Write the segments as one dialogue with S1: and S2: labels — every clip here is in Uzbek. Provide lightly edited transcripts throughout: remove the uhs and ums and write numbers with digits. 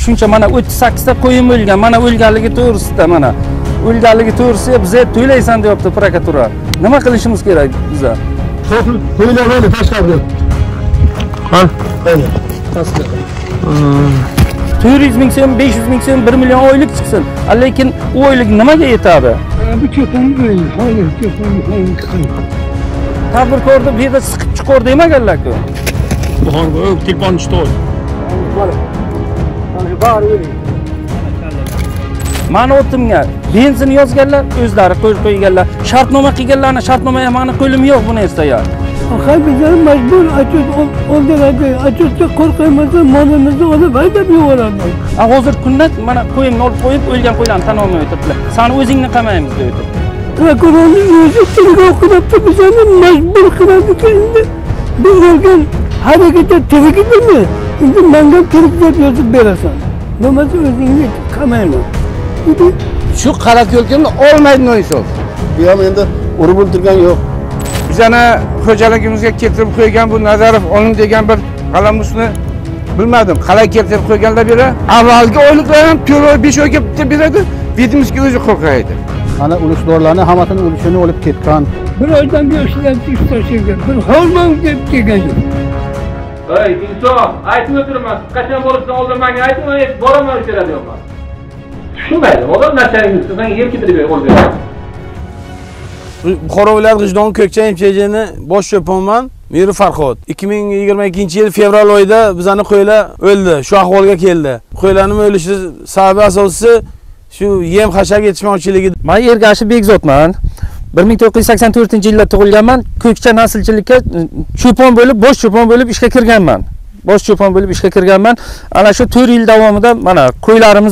S1: shuncha mana 38 ta qo'yim o'lgan, mana o'lganligi to'g'risida mana. O'lganligi to'g'risida biza to'laysan deyapti prokuratura. Nima qilishimiz kerak biza?
S2: To'ylaydi tashqarida.
S1: Ha? Pastda. 400 ming so'm, 500 ming so'm, 1 million oylik chiqsin. Lekin u oylik nimaga yetadi?
S2: Bu cho'pon o'yin, hozir cho'pon o'yin qilsin.
S1: Tadbirkorni bu yerda siqib chiqar demaganlar-ku.
S3: Bu hangi telefon ishtoy.
S1: Mana o'timga benzin yozganlar, o'zlari qo'yganlar. Shartnoma qilganlarni shartnoma mani qo'lim yo'q bu narsaga.
S2: Hay bizlar majbur açık oldiradi. Açıkça qo'rqmaymiz, molimizni olib haydab yuboramiz.
S1: Hozir kunda mana qo'yimni olib qo'yib, o'lgan qo'ylarni tan olmay o'tiribdilar. Sani o'zingni qamaymiz deb o'tiribdi.
S2: Prokurorning o'zi tergov qilibdi, bizani majbur qiladi endi. Biz o'lgan harakatga tegidimi? Endi menga kirib deb yozib berasan. Bo'lmasa o'zingni qamayman.
S4: Shu qara ko'lkamni olmaydi no'ysoq. Bu ham endi urib o'ldirgan yo'q. Bizani xo'jaligimizga keltirib qo'ygan bu Nazarov oling degan bir qalamusni bilmadim. Qalay keltirib qo'yganlar beri avvalgi oyliklar ham 4 oy 5 oyga bitta beradi. Bedimizga o'zi qo'rqaydi.
S5: Ana ulushdorlarning hammasini ulushini olib ketgan.
S2: Bir oydan bir ishlar ishlashiga, bir holman deb kelgan.
S6: Ey, insof, aytib o'tirman. Qachon bo'lsa oldin menga aytmay, boraman o'tiradi yo'q. Tushunmaydi. Odam narsaning ustidan yer keltirib qo'yib beradi.
S4: Buxoro viloyati G'ijdon Ko'kcha MCJ'ni bosh cho'ponman. Miri Farhod. 2022-yil fevral oyida bizani qo'ylar o'ldi. Shu ahvolga keldi. Qo'ylarning o'lishi sababi asosiysi shu yem xashak yetishmovchiligi.
S1: Men Ergashev Bekzodman. 1984-yilda tug'ilganman. Ko'kcha naslchilikka cho'pon bo'lib, bosh cho'pon bo'lib ishga kirganman. Bosh cho'pon bo'lib ishga kirganman. Ana shu 4 yil davomida mana qo'ylarimiz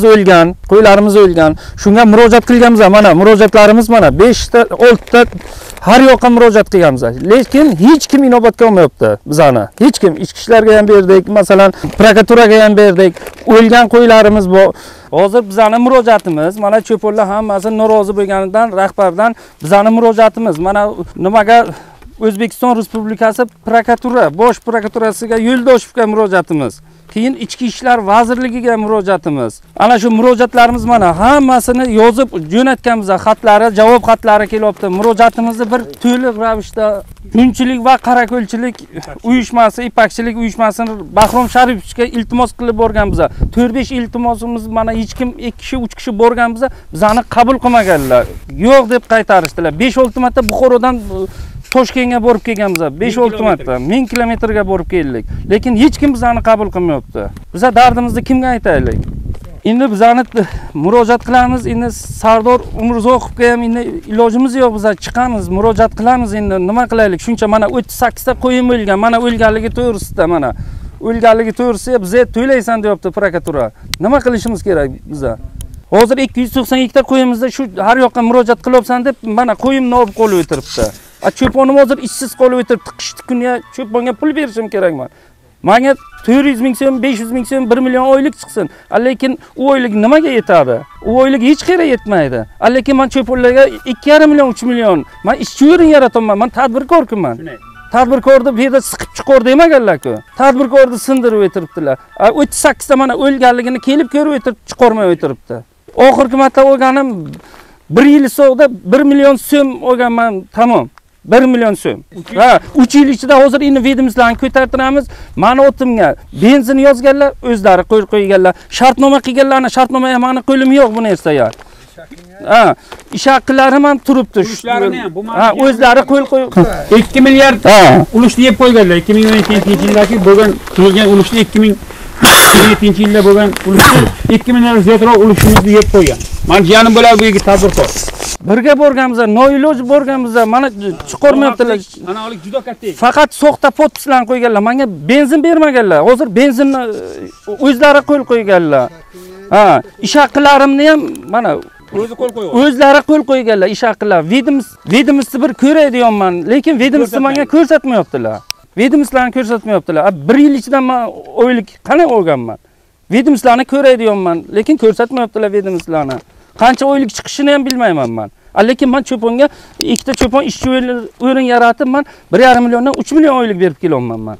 S1: o'lgan. Shunga murojaat qilganmiz. Mana murojaatlarimiz mana 5 ta, 6 ta har yoqqa murojaat qilganmiz. Lekin hech kim inobatga olmayapti bizani. Hech kim ichki ishlarga ham berdik, masalan, prokuraturaga ham berdik. O'lgan qo'ylarimiz bor. Hozir bizani murojaatimiz, mana cho'ponlar hammasi norozi bo'lganidan rahbardan bizani murojaatimiz. Mana nimaga O'zbekiston Respublikasi prokuratura, bosh prokuraturasiga Yo'ldoshevga murojaatimiz. Keyin Ichki ishlar vazirligiga murojaatimiz. Ana shu murojaatlarimiz mana hammasini yozib jo'natganmiz. Xatlari, javob xatlari kelyapti. Murojaatimizni bir to'liq ravishda Kunchilik va Qarako'lchilik uyushmasi, Ipakchilik uyushmasini Bahrom Sharipovga iltimos qilib borganmiz. 4-5 iltimosimiz mana hech kim 2 kishi, 3 kishi borganmiz. Bizani qabul qilmaganlar. Yo'q deb qaytarishdilar. 5-6 marta Buxorodan Toshkentga borib kelganmiz. 5-6 marta 1000 kilometrga borib keldik. Lekin hech kim bizani qabul qilmayapti. Biz dardimizni kimga aytaylik? Endi bizani murojaat qilamiz. Endi Sardor Umurzoqovga ham endi ilojimiz yo'q, biz chiqamiz, murojaat qilamiz. Endi nima qilaylik? Shuncha mana 38 ta qo'yim o'lgan, mana o'lganligi to'g'risida mana. O'lganligi to'g'risida biza to'laysan deyapti prokuratura. Nima qilishimiz kerak biza? Hozir 292 ta qo'yimizda shu har yoqqa murojaat qilyapsan deb mana qo'yimni olib qo'lib o'tiribdi. Cho'ponim hozir ishsiz qolib o'tiribdi. Qishki kunga cho'ponga pul berishim kerakman. Menga 400 ming so'm, 500 ming so'm, 1 million oylik chiqsin. Lekin u oylik nimaga yetadi? U oylik hech qayerga yetmaydi. Lekin men cho'ponlarga 2,5 million, 3 million. Men ishchi o'rin yarataman. Men tadbirkorman. Tadbirkorni bu yerda siqib chiqar demaganlar-ku. Tadbirkorni sindirib o'tiribdilar. 38 ta mana o'lganligini kelib ko'rib o'tirib chiqarmay o'tiribdi. Oxirgi marta olganim 1 yil so'g'da 1 million so'm olganman, tamom. 1 million so'm. Ha, 3 yil ichida hozir endi vedomstlarni ko'tartiramiz. Mana o'timga benzin yozganlar, o'zlari qo'yganlar. Shartnoma qilganlarni shartnoma mani qo'lim yo'q bu narsaga. Ha, ish haqqilarim ham turibdi. Ha, o'zlari qo'l qo'yib
S3: 2 milliard ulushni yeb qo'yganlar. 2012-yildagi bo'lgan tuzilgan ulushni 2017-yilda bo'lgan ulushni 2 milliard ziyodroq ulushimizni yeb qo'ygan. Men jiyanim bo'lar bu yerga tadbirkor.
S1: Birga borganmiz, noiloj borganmiz. Mana chiqarmayaptilar.
S3: Ana olik juda katta.
S1: Faqat soxta podpislarni qo'yganlar. Menga benzin bermaganlar. Hozir benzinni o'zlari qo'l qo'yganlar. Ha, ish haqqilarimni ham mana
S3: o'zi qo'l qo'ygan.
S1: O'zlari qo'l qo'yganlar ish haqqilar. Vedomstni bir ko'ray deyapman, lekin vedomstni menga ko'rsatmayaptilar. Vedomstlarni ko'rsatmayaptilar. 1 yil ichida men oylik qanday olganman? Vedomstlarni ko'ray deyapman, lekin ko'rsatmayaptilar vedomstlarni. Qancha oylik chiqishini ham bilmayman men. Lekin men cho'ponga ikkita cho'pon ishchi o'rin yaratib men 1,5 milliondan 3 million oylik berib kelyapman men.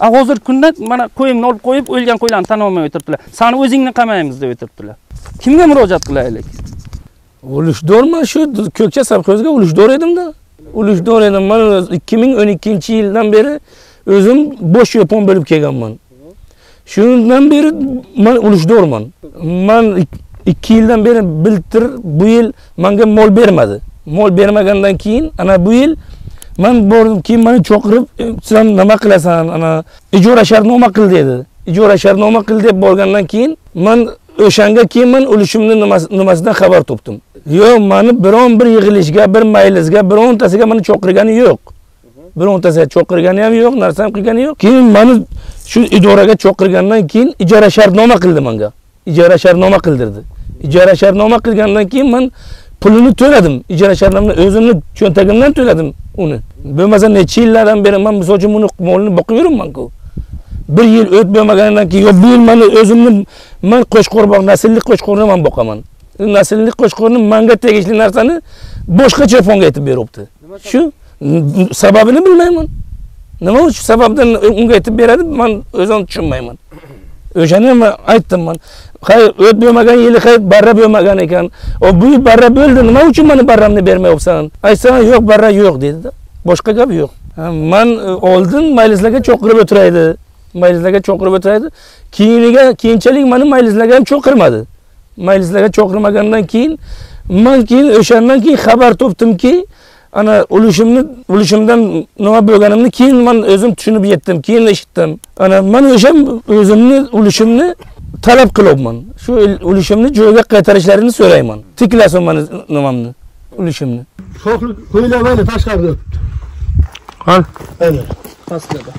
S1: Hozir kunda mana qo'yimni olib qo'yib, o'lgan qo'ylarni tan olmay o'tiribdilar. Sani o'zingni qamaymiz deb o'tiribdilar. Kimga murojaat qilaylik?
S7: Ulushdorman shu Ko'kcha savxoziga ulushdor edim-da. Ulushdor edim. Men 2012-yildan beri o'zim bosh yapon bo'lib kelganman. Shundan beri men ulushdorman. Men 2 yildan beri biltir bu yil menga mol bermadi. Mol bermagandan keyin ana bu yil men bordim, keyin meni chaqirib, "Sen nima qilasan? Ana ijara shartnoma qil" dedi. Ijara shartnoma qil deb borgandan keyin men o'shanga keyin men ulushimni nimasidan xabar topdim. Yo'q, meni biron bir yig'ilishga, bir maylisga, birontasiga meni chaqirgani yo'q. Birontasiga chaqirgani ham yo'q, narsam qilgani yo'q. Keyin meni shu idoraga chaqirgandan keyin ijara shartnoma qildi menga. Ijara shartnoma qildirdi. Ijara shartnoma qilgandan keyin men pulini to'ladim. Ijara shartnomani o'zimni cho'ntagimdan to'ladim uni. Bo'lmasa necha yillardan beri men misol uchun buni molini boqib yuribman-ku. 1 yil o'tmagandan keyin yo bu yil meni o'zimni men qo'shqo'rboq nasllik qo'shqo'rni men boqaman. Nasllik qo'shqo'rni menga tegishli narsani boshqa cho'ponga aytib beribdi. Shu sababini bilmayman. Nima uchun sababdan unga aytib beradi, men o'zim tushunmayman. O'shani ham aytdim men. Hay, o't bo'lmagan yili hay barra bo'lmagan ekan. O bu yil barra bo'ldi, nima uchun meni barramni bermayapsan? Aytsam, yo'q, barra yo'q dedi-da. Boshqa gap yo'q. Men oldin maylislarga cho'qirib o'tiraydi. Maylislarga cho'qirib o'tiraydi. Keyinchalik meni maylislarga ham cho'qirmadi. Maylislarga cho'qirmagandan keyin men keyin o'shandan keyin xabar topdimki, ana ulushimdan nima bo'lganimni keyin men o'zim tushunib yetdim, keyin eshitdim. Ana men o'zimni ulushimni talab qilyapman. Shu ulushimni joyiga qaytarishlarini so'rayman. Tiklasin meni nimamni, ulushimni.
S2: Sho'xlik qo'ylar mana tashqarida o'tibdi.
S3: Qal.
S2: Mana.
S1: Pastlarda.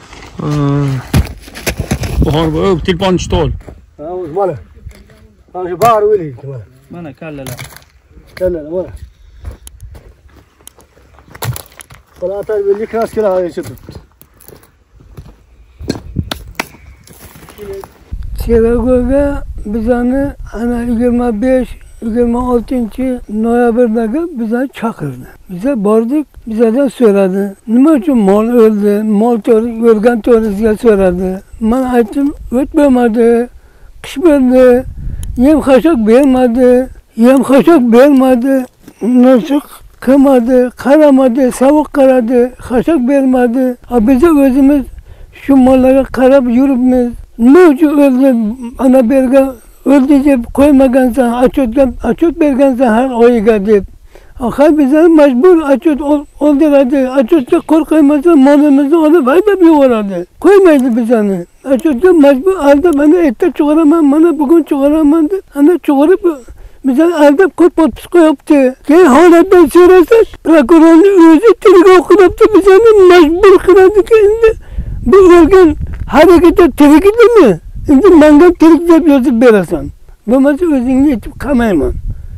S3: Bahor bu telefonni stol.
S2: Ha, mana. Mana shu bari o'ylaydi mana.
S1: Mana kallalar.
S2: Kallalar mana. Bana atar belli kraskela yaşadık. Seragoga bizani ana 25-26 noyabrdagi bizani chaqirdi. Biza bordik, bizadan so'radi. Nima uchun mol o'ldi? Mol o'lgan to'g'risiga so'radi. Men aytdim, o't bo'lmadi, qish bo'ldi, yem xashak bermadi, nasib qilmadi, qaramadı, sovuq qaradi, xashak bermadi. Biza o'zimiz shu mollarga qarab yuribmiz. Nima uchun o'ldi? Ana bergan o'ldi deb qo'ymagansan, achot bergansan har oyiga deb. Axir bizlar majbur achot o'ldiradi. Achotga qo'rqmasa molimizni olib haydab yuboradi. Qo'ymaydi bizani. Achotga majbur aldab mana erta chiqaraman, mana bugun chiqaraman deb ana chiqarib bizani aldab podpis qo'yibdi. Keyin holatdan so'rasak, prokurorning o'zi tergov qilibdi, bizani majbur qiladi-ki, endi bu o'lgan harakatda tirik edimi? Endi menga tirik deb yozib berasan. Bo'lmasa o'zingni aytib qamayman.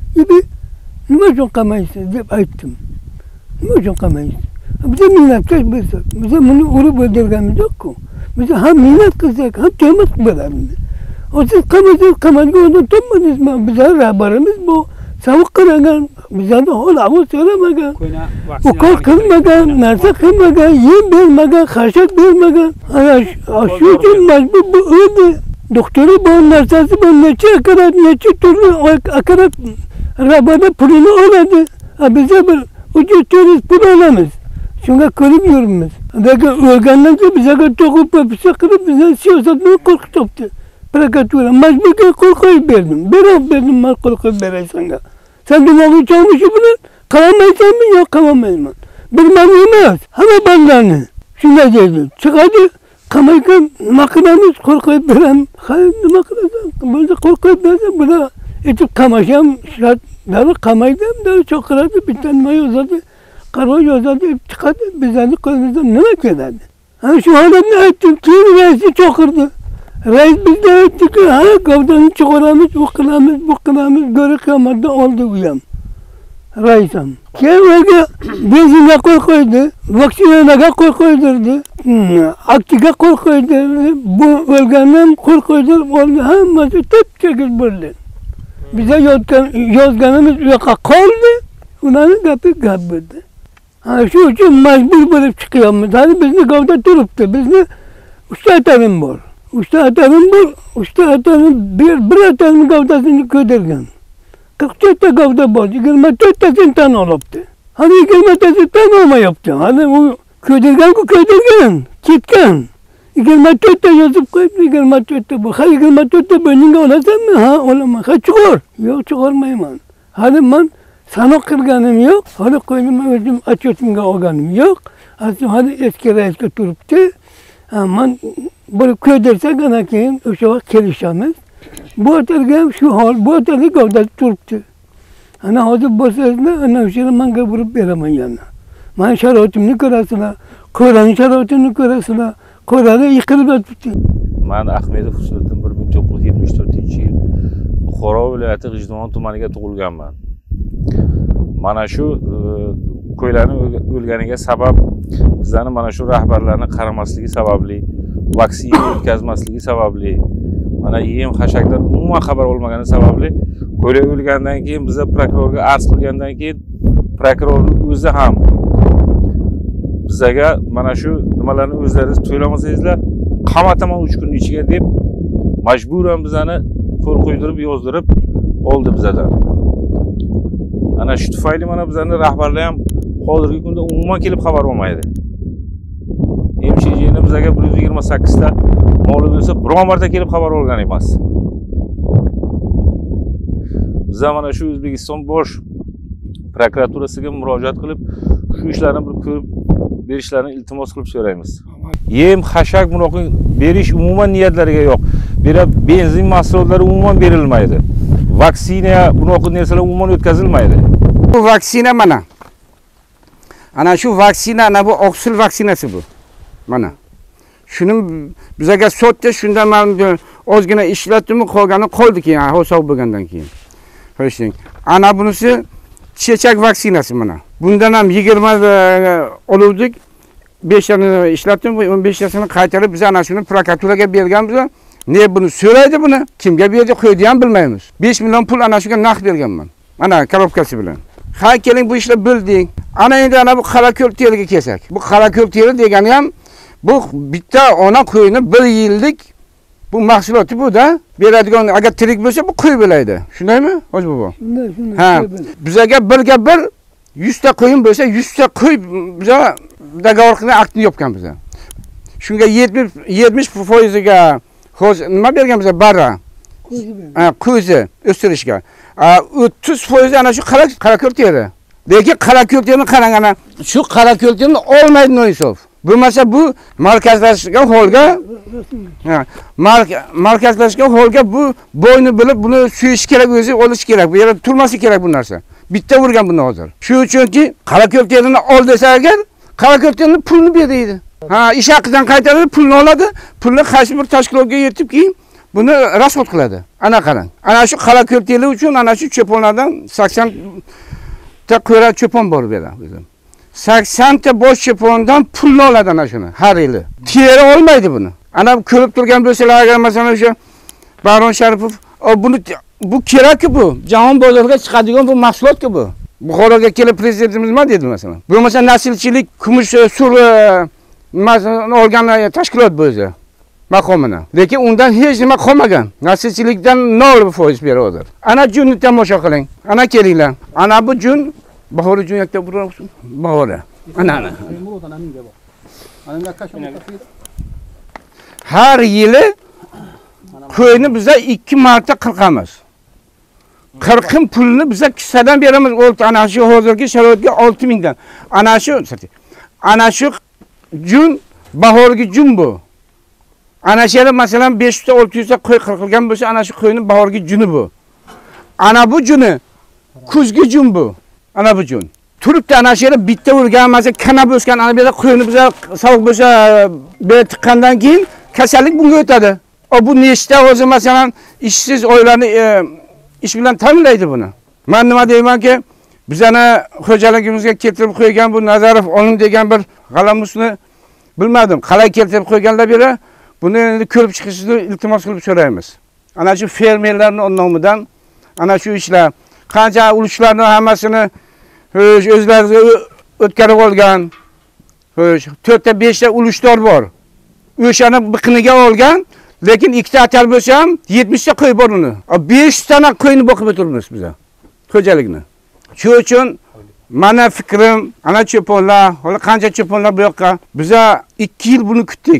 S2: Nima uchun qamaysiz deb aytdim. Nima uchun qamaysiz? Biza minnatkash bo'lsak, biza buni urib o'ldirganimiz yo'q-ku. Biza ham minnat qilsak, ham tuhmat qilaveramiz. Siz qamalga o'rnab topmadingizmi? Bizlar rahbarimiz bu. Sovuq qaragan, bizlarni hol ahvol so'ramagan, ukol qilmagan, narsa qilmagan, yem bermagan, xashak bermagan. Ana shu uchun majbur bu o'ldi. Doktori bor, narsasi bor, necha turli akarat rahbarda pulini oladi. Biza bir 300 pul olamiz. Shunga ko'rib yuribmiz. Lekin o'lgandan keyin bizga to'qib popisa qilib, bizni siyosatni qo'rqitibdi. Prokuratura majburga qo'l qo'yib berdim. Berdim, men qo'l qo'yib beray senga. Sen dimog'i cho'mishi bilan qalamaysanmi yo qalamayman. Bilmani emas, hamma bandani. Shunday deydi. Chiqadi, qamaygan nima qilamiz? Qo'l qo'yib beramiz. Hayır, nima qilasan? Bo'lsa qo'l qo'yib bersa, bular aytib qamasham shart, dali qamaydi, dali cho'qiradi, bitta nima yozadi, qaror yozadi, chiqadi, bizlarni qo'limizdan nima keladi? Ana shu holatni aytdim, keyin raisni chaqirdi. Rais bizga aytdiki, ha, gavdani chiqaramiz, bu qilamiz, go'ri qiyomatda oldi u ham. Rais ham. Keyin o'rga benzinga qo'l qo'ydi, vaksinaga qo'l qo'ydirdi, aktiga qo'l qo'ydirdi, bu o'lgandan qo'l qo'ydirib oldi, hammasi tep-tekis bo'ldi. Biza yozganimiz u yoqqa qoldi, ularning gapi gap bo'ldi. Shu uchun majbur bo'lib chiqyapmiz. Hali bizni gavda turibdi, bizni 3 atarım var. 3 atarım var. 3 atarım bir atarım gavdasını ködergen. 44 gavda var. 24 tasını tan oluptu. Hani 24 tasını tan olma yaptı. Hani o ködergen ku ködergen. Kitken. 24'te yazıp koyup 24'te bu. Ha 24'te bölünge olasın mı? Ha olamaz. Ha çıkar. Yok çıkarmayım. Hani ben sana kırganım yok. Hani koyunum özüm açıyorsun organım yok. Hani eski duruptu. Aman böyle köydersek ana keyin o'sha vaqt kelishamiz. Bu otelga şu hal, bu otelga gavdasi turibdi. Ana hozir bo'lsangizlar, ana o'shani menga burib beraman yana. Mani sharoitimni ko'rasizlar, qo'rani sharoitini ko'rasizlar. Qo'rani yiqilib yotibdi.
S8: Men Ahmedov Husniddin 1974-yil Buxoro viloyati G'ijduvon tumaniga tug'ilganman. Mana shu qo'ylarning o'lganiga sabab bizlarni mana shu rahbarlarning qaramasligi sababli, vaksina o'tkazmasligi sababli, mana yem hashakdan umuman xabar olmagani sababli qo'ylar o'lgandan keyin biz prokurorga arz qilgandan keyin prokurorning o'zi ham bizga mana shu nimalarni o'zlaringiz to'lamasangizlar qamataman 3 kun ichiga deb majburan bizani qo'l qo'ydirib yozdirib oldi bizdan. Ana shu tufayli mana bizlarning rahbarlar ham hozirgi kunda umuman kelib xabar olmaydi. MCJ'ni bizga 128 ta moli bo'lsa, biron marta kelib xabar olgan emas. Biz mana shu O'zbekiston bosh prokuraturasiga murojaat qilib, shu ishlarni bir ko'rib berishlarini iltimos qilib so'raymiz. Yem, hashak bunaqa berish umuman niyatlariga yo'q. Berib benzin mahsulotlari umuman berilmaydi. Vaksina bunaqa narsalar umuman o'tkazilmaydi.
S4: Bu vaksina mana. Ana shu vaksina, ana bu oqsil vaksinasi bu. Mana. Shuni bizga sotdi, shundan men ozgina ishlatdim, qolgani qoldi keyin, hisob bo'lgandan keyin. Xo'shing. Ana bunisi chechak vaksinasi mana. Bundan ham 20 oluvdik. 5 tani ishlatdim, 15 tasini qaytarib biz ana shuni prokuraturaga berganmiz. Ne bunu so'raydi buni? Kimga berdi, qo'ydi ham bilmaymiz. 5 million pul ana shuga naqd berganman. Mana korobkasi bilan. Ha keling bu ishlar bilding. Ana endi ana bu qarako'l teriga kelsak. Bu qarako'l teri degani ham bu bitta ona qo'yini 1 yillik bu mahsuloti bu-da. Beradigan agar tirik bo'lsa bu qo'y bo'laydi. Shundaymi? Hoji bobo.
S2: Shunday.
S4: Ha, bizga birga bir 100 ta qo'yin bo'lsa 100 ta qo'y biza dogovor qilgan aktni yopgan biza. Shunga 70% ga hozir nima bergan biza barra? Qo'zi o'stirishga. 30% ana shu qarako'l teri. Lekin qarako'l terini qarang ana. Shu qarako'l terini olmaydi noinsof. Bo'lmasa bu markazlashgan holga, markazlashgan holga bu bo'yni bilib buni suyish kerak, o'zi olish kerak. Bu yerda turmasi kerak bu narsa. Bitta urgan buni hozir. Shu uchunki qarako'l terini ol desa agar, qarako'l terini pulni beradi. Ha, ish haqidan qaytaradi, pulni oladi. Pulni qaysi bir tashkilotga yetib keyin buni rasxod qiladi. Ana qarang. Ana shu qarako'l teri uchun ana shu cho'ponlardan 80 ta qo'ra cho'pon bor bu yerda. 80 ta bosh cho'pondan pulni oladi ana shuni har yili. Teri olmaydi buni. Ana ko'rib turgan bo'lsalar agar masalan o'sha Baron Sharipov, bu kerak-ku bu. Jahon bozoriga chiqadigan bu mahsulot-ku bu. Buxoroga kelib prezidentimiz nima dedi masalan? Bo'lmasa naslchilik kumush sur olgan tashkilot bo'lsa maqomini. Lekin undan hech nima qolmagan. Naslchilikdan 0% beradi. Ana junni tomosha qiling. Ana kelinglar. Ana bu jun bahori jun yakta bo'lsin. Bahori. Ana. Har yili qo'yni biza 2 marta qirqamiz. 40 pulni biza kissadan beramiz. Ana shu hozirgi sharoitga 6000 dan. Ana shu jun bahorgi jun bu. Ana shu masalan 500 ta 600 ta qo'y qirqilgan bo'lsa, ana shu qo'yni bahorgi juni bu. Ana bu juni kuzgi jun bu. Ana bu jun. Turibdi ana shu yerda bitta urgan, masalan kanab o'sgan, ana bu yerda qo'yni biza sovuq bo'lsa, be tiqqandan keyin kasallik bunga o'tadi. Bu nechta o'zi masalan ishsiz oilalarni ish bilan ta'minlaydi buni. Men nima deymanki, bizani xo'jaligimizga keltirib qo'ygan bu Nazarov olim degan bir g'alamusni bilmadim. Qalay keltirib qo'yganlar beri buni endi ko'rib chiqishni iltimos qilib so'raymiz. Ana shu fermerlarning nomidan ana shu ishlar qancha ulushlarning hammasini o'zlariga o'tkazib olgan. 4 ta 5 ta ulushdor bor. o'shani biqiniga olgan, lekin ikkita atal bo'lsa ham 70 ta qo'y bor uni. 5 tane qo'yni boqib o'tiribmiz biz xo'jalikni. Shu uchun mana fikrim, ana cho'ponlar, hali qancha cho'ponlar bu yoqqa biza 2 yil buni kutdik.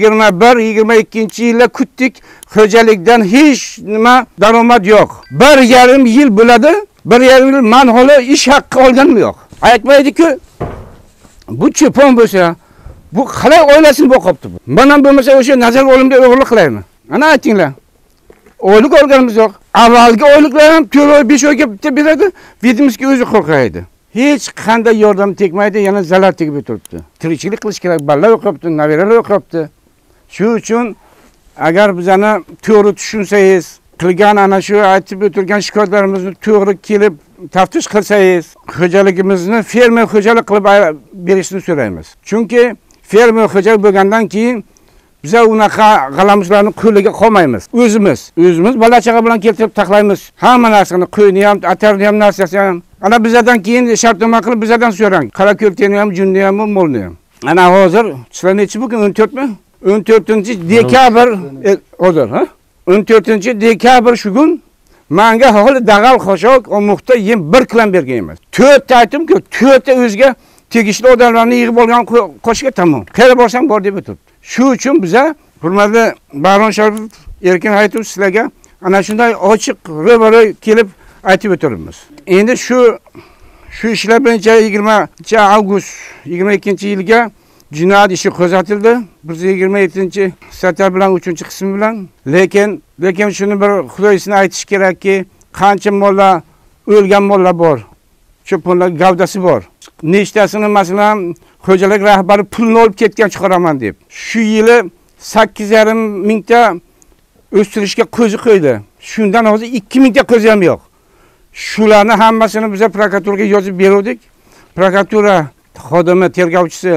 S4: 21-22-yilda kutdik. Xo'jalikdan hech nima daromad yo'q. 1,5 yil bo'ladi. 1,5 yil men hali ish haqqi olganim yo'q. Aytmaydi-ku, bu cho'pon bo'lsa, bu qalay oilasini boqibdi bu. Men ham bo'lmasa o'sha nazar olimda o'g'irlik qilayman. Ana aytinglar. Oylik olganimiz yo'q. Avvalgi oyliklar ham 4 oy, 5 oyga bitta beradi. Vidimizki o'zi qo'rqaydi. Hech qanday yordam tegmaydi, yana zarar tegib o'tiribdi. Tirikchilik qilish kerak, balla o'qibdi, nabiralar o'qibdi. Shu uchun agar bizani to'g'ri tushunsangiz, qilgan ana shu aytib o'tirgan shikoyatlarimizni to'g'ri kelib taftish qilsangiz, xo'jaligimizni fermer xo'jalik qilib berishni so'raymiz. Chunki fermer xo'jalik bo'lgandan keyin biz unaqa g'alamuslarning qo'liga qolmaymiz. O'zimiz bola-chaqa bilan keltirib taqlaymiz. Hamma narsani, qo'yni ham, atarni ham, narsasini ham. Ana bizdan keyin shartnoma qilib bizdan so'rang. Qara ko'kni ham, junni ham, molni ham. Ana hozir sizlar nechi bugun 14 mi? 14-dekabr hozir, ha? 14-dekabr shu kun menga hali dag'al qo'shoq omuqda yem 1 kilo bergan emas. 4 ta aytdim-ku, 4 ta o'zga tegishli odamlarni yig'ib olgan qo'shga tamom. Qayerga borsam bor deb o'tirdi. Shu uchun biza hurmatli Baron Sharipov erkin aytib sizlarga ana shunday ochiq ro'baro kelib aytib o'tiribmiz. Endi shu ishlar bo'yicha 20-avgust 22-yilga jinoyat ishi qo'zg'atildi. 127-statta bilan 3-qismi bilan. Lekin shuni bir xudoysini aytish kerakki, qancha mollar, o'lgan mollar bor. Cho'ponlar gavdasi bor. Nechtasini masalan xo'jalik rahbari pulni olib ketgan chiqaraman deb. Shu yili 8,5 mingta o'stirishga qo'zi qo'ydi. Shundan hozir 2,000 ta qo'zi ham yo'q. Shularni hammasini biz prokuraturaga yozib berdik. Prokuratura xodimi, tergovchisi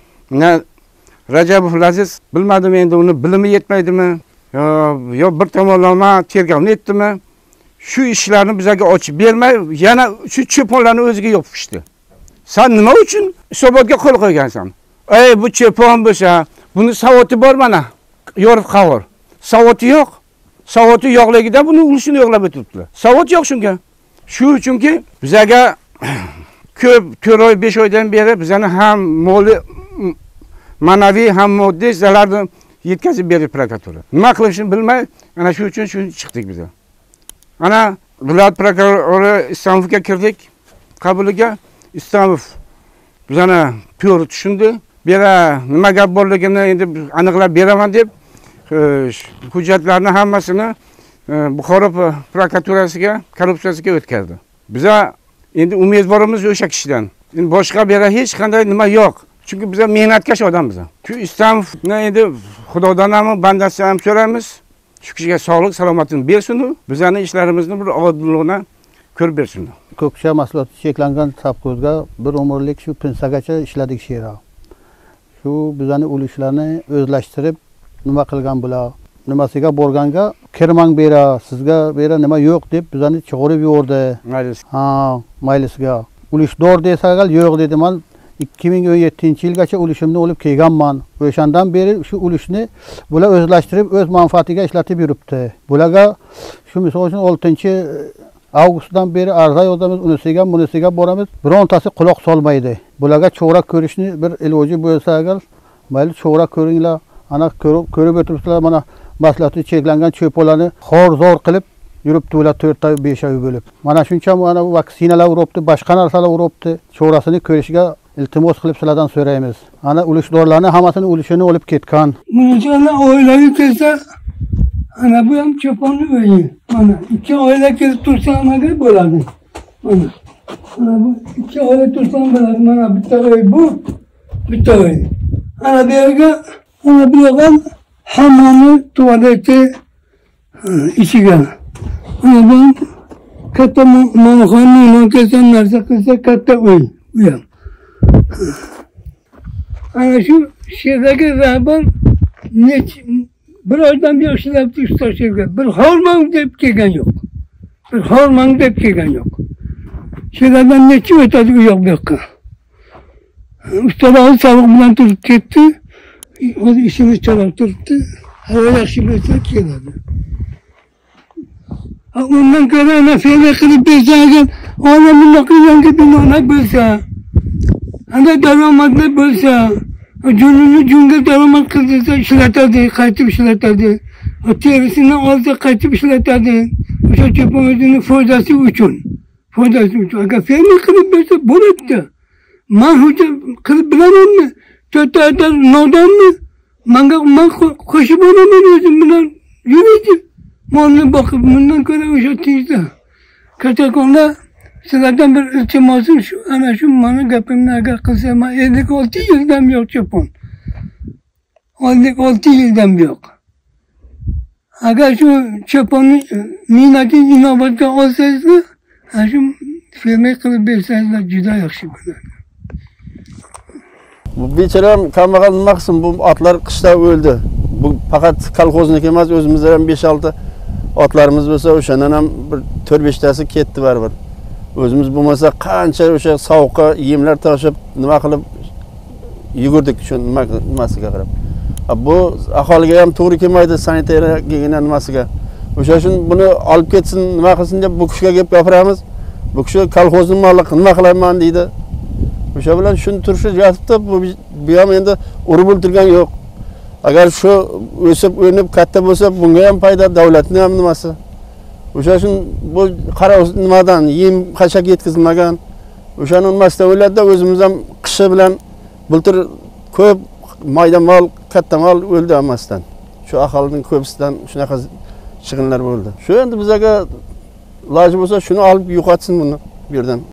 S4: Rajabov Laziz bilmadim endi uni bilimi yetmaydimi yo bir tomonlama tergovni etdimi? Shu ishlarni bizga ochib bermay, yana shu cho'ponlarni o'ziga yopishdi. Sen nima uchun hisobotga qo'l qo'ygansan? Ey bu cho'pon bo'lsa, buni savoti bor mana. Yorib qavur. Savoti yo'q. Savoti yo'qligida buni ulushini yo'qlab o'tiribdilar. Savot yo'q shunga. Shu uchunki bizga ko'p 4 oy, 5 oydan beri bizani ham moli ma'naviy ham moddiy zararni yetkazib berdi prokuratura. Nima qilishni bilmay, ana shu uchun shuni chiqdik biz. Ana viloyat prokurori Istomovga kirdik qabuliga. Istamov bizani to'g'ri tushundi. Bera nima gap borligini endi aniqlab beraman deb hujjatlarni hammasini Buxoro prokuraturasiga, korrupsiyasiga o'tkazdi. Biza endi umidvorimiz o'sha kishidan. Endi boshqa bera hech qanday nima yo'q. Chunki biz mehnatkash odammiz. Shu Istomovni endi Xudodan ham, bandasidan ham so'raymiz. Shu kishiga sog'lik, salomatlik bersin, bizning ishlarimizni bir odilligini ko'rib bersin.
S5: Ko'kcha mahsuloti cheklangan savxozga bir umrlik shu pinsagacha ishladik she'ra. Shu bizning ulushlarni o'zlashtirib nima qilgan bular? Nimasiga borganga kirmang bera, sizga bera nima yo'q deb bizani chiqarib yubordi.
S4: Maylis.
S5: Ha, maylisga. Ulushdor desagal yo'q dedi. Men 2017-yilgacha ulushimni olib kelganman. O'shandan beri shu ulushni bular o'zlashtirib, o'z manfaatiga ishlatib yuribdi. Bularga shu misol uchun 6-avgustdan beri arza yozamiz, unisiga boramiz. Birontasi quloq solmaydi. Bularga cho'rak ko'rishni bir iloji bo'lsa agar, mayli cho'rak ko'ringlar. Ana ko'rib o'tiribsizlar, mana maslahati cheklangan cho'ponlarni xor-zor qilib yuribdi ular 4 ta 5 oy bo'lib. Mana shuncha mana vaksinalar uribdi, boshqa narsalar uribdi. Cho'rasini ko'rishga iltimos qilib sizlardan so'raymiz. Ana ulushdorlarni hammasini ulushini olib ketgan.
S2: Buncha oilaga kelsa, ana bu ham cho'ponni uyi. Mana 2 oila kelib tursa nima bo'ladi? Mana bu 2 oila tursa bo'ladi. Mana bitta uy bu, bitta uy. Ana bu yerga hammani tuvaleti ichiga. Ana katta mehmon kelsa narsa qilsa katta uy. Bu ham. Ana shu sherdagi rahbar bir oydan beri ishlab turishga bir hormang deb kelgan yo'q. Bir hormang deb kelgan yo'q. Sherdan necha o'tadi u yoq bu yoqqa. Ustalar sovuq bilan turib ketdi. O işimiz çalab turibdi. Havo yaxshi bo'lsa keladi. Ondan ko'ra ana ferma qilib bersa agar ona bunaqa yangi binolar bo'lsa, ana daromadlar bo'lsa, junini junga daromad qilsa ishlatadi, qaytib ishlatadi. Terisini olsa qaytib ishlatadi. O'sha cho'pon o'zining foydasi uchun. Agar ferma qilib bersa bo'ladi. Men hujjat qilib bilamanmi? To'rtta nodonmi? Man qo'shib olaman o'zim bilan yuradi. Molni boqib bundan ko'ra o'sha tezda. Katakonlar sizlardan bir iltimosim shu, ana shu mani gapimni agar qilsam, 56 yildan yo'q cho'pon. 6 yildan yo'q. Agar shu cho'ponni minnatni inobatga olsangizlar, ana shu ferma qilib bersangizlar juda yaxshi bo'ladi.
S9: Bu bechoram kambag'al nima qilsin, bu otlar qishda o'ldi. Bu faqat kolxozniki emas, o'zimizda ham 5-6 otlarimiz bo'lsa, o'shandan ham bir 4-5 tasi ketdi baribir. O'zimiz bo'lmasa qancha o'sha sovuqqa yemlar tashib, nima qilib yugurdik shu nimasiga qarab. Bu aholiga ham to'g'ri kelmaydi, sanitariya nimasiga. O'sha uchun buni olib ketsin, nima qilsin deb bu kishiga gap gapiramiz. Bu kishi kolxozning moli nima qilaman deydi. O'sha bilan shuni turishib yotibdi, bu ham endi urib o'ltirgan yo'q. Agar shu o'sib o'nib katta bo'lsa, bunga ham foyda, davlatning ham nimasi. O'sha uchun bu qara nimadan yem qachak yetkazilmagan. O'shani nimasida o'yladi-da, o'zimiz ham qishi bilan bultir ko'p mayda mol, katta mol o'ldi hammasidan. Shu aholining ko'pisidan shunaqa chiqinlar bo'ldi. Shu endi bizga iloji bo'lsa shuni olib yo'qotsin buni bu yerdan.